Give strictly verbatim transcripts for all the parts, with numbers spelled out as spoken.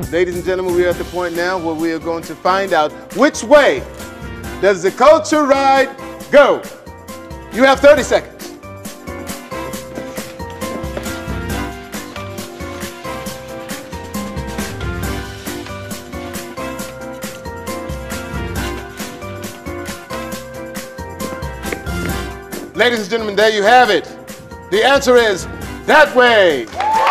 Ladies and gentlemen, we are at the point now where we are going to find out which way does the culture ride go. You have thirty seconds. Ladies and gentlemen, there you have it. The answer is that way.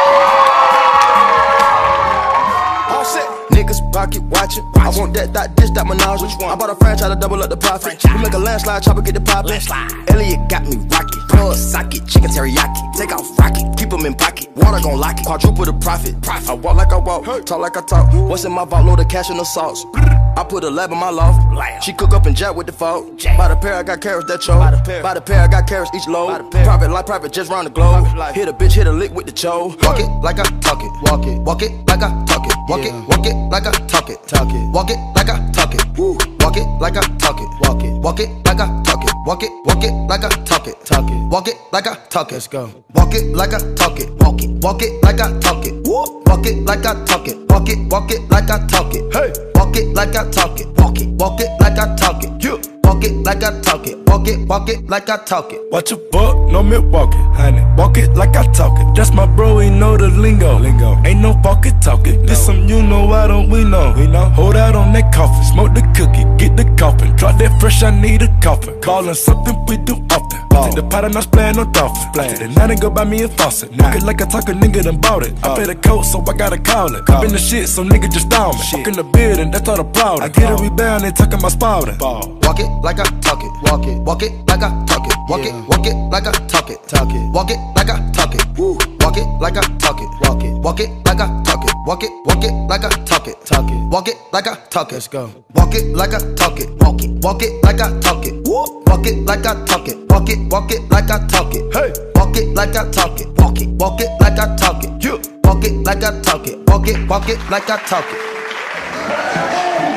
All set. Niggas pocket watching. I want that, that, dish, that menage. Which one? I bought a franchise to double up the profit. We make a landslide, chopper get the poppin'. Elliot got me rocket. Plug socket, chicken teriyaki. Take off rocket, keep them in pocket. Water gon' lock it, quadruple the profit. profit. I walk like I walk, talk like I talk. What's in my vault, load of cash and the sauce. I put a lab in my loft. She cook up and jack with the fault. By the pair, I got carrots that choke. By the pair, By the pair I got carrots each load. Private life, private just round the globe. Hit a bitch, hit a lick with the cho. Walk it like I talk it. Walk it. Walk it like I talk it. Walk it. Walk it like I talk it. Talk it. Walk it like I talk it. Woo. Walk it like I talk it. Walk it. Walk it like I talk it. Walk it. Walk it like I talk it. Talk it. Walk it like I talk it. Let's go. Walk it like I talk it. Walk it. Walk it like I talk it. Woo. Walk it like I talk it. Walk it. Walk it like I talk it. Hey. Walk it like I talk it. Walk it. Walk it like I talk it. You. Walk it like I talk it. Walk it. Walk it like I talk it. Watch your buck, no Milwaukee, honey. Walk it like I talk it. That's my bro, he know the lingo. Lingo. Ain't no walkie talking. No. This some you know, why don't we know? We know. Hold out on that coffin, smoke the cookie, get the coffin. Drop that fresh, I need a coffin. Callin' something we do often. Ball. Take the pot and I splayin' no dolphin. Splayin'. Then I didn't go buy me a faucet. Nah. Walk it like I talk, a nigga done bought it. Oh. I paid a coat, so I gotta call it. Cop in the shit, so nigga just down me. Walk in the building, that's all the proud. I get a rebound, they talking my spouting. Walk it like I talk it. Walk it. Walk it like I talk it. Walk yeah. it. Walk it like I talk it. Talk it. Walk it like I talk it. Woo. Walk it like I talk it. Walk it. Walk it like I talk it. Walk it. Walk it like I talk it. Talk it. Walk it like I talk it. Let's go. Walk it like I talk it. Walk it. Walk it like I talk it. Woo. Walk it like I talk it. Walk it. Walk it like I talk it. Hey. Walk it like I talk it. Walk it. Walk it like I talk it. You. Walk it like I talk it. Walk it. Walk it like I talk it.